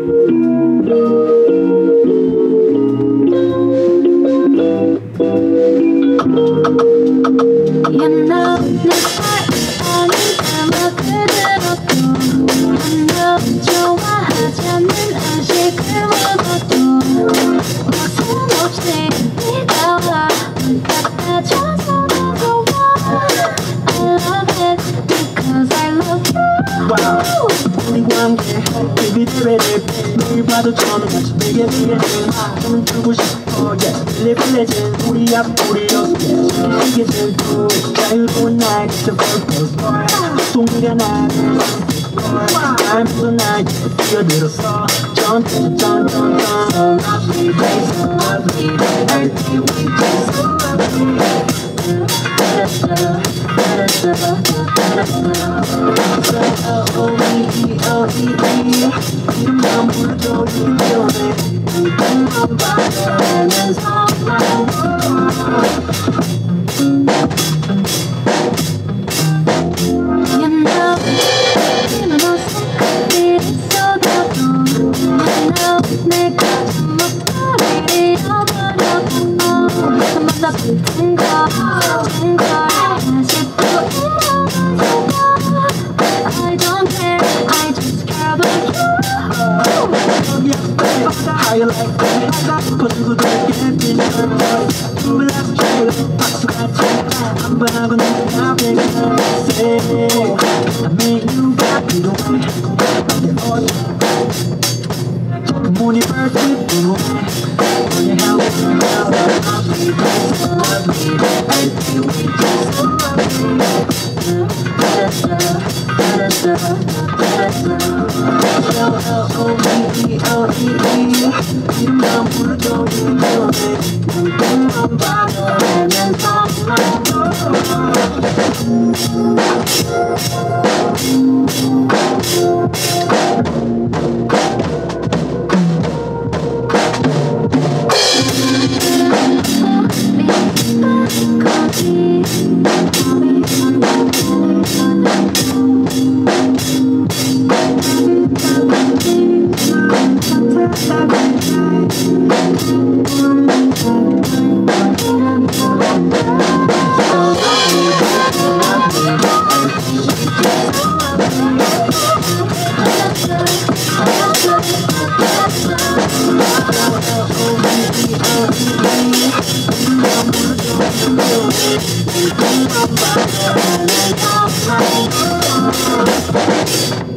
매일 봐도 처음에 같이 되게 좀 주고 싶어 yes 빌리빌리진 우리 앞으로 yes 이게 슬프 자유로운 날 진짜 purpose 송이가 나를 알면서 날 뛰어들었어 전 lovely day so lovely day everyday we day so lovely 이름만 불러도 유명해 이름만 받아내면서 You know, even though secretly 있어도 I know 내가 잘못하리 한번 더 붙은 걸 다시 또 I don't care, I just care about you. How you like that? 거두고 돌게 빈 널 두번 다시 줄래 박수같이 한번 하고 내가 내가 say I made you 필요해 Good morning birthday 필요해 When you help me out I'll be there so lovely Everything we do so L-O-V-E-L-E-E 이름만 불러도 유명해 눈빛만 봐도 알면서 We'll be right back.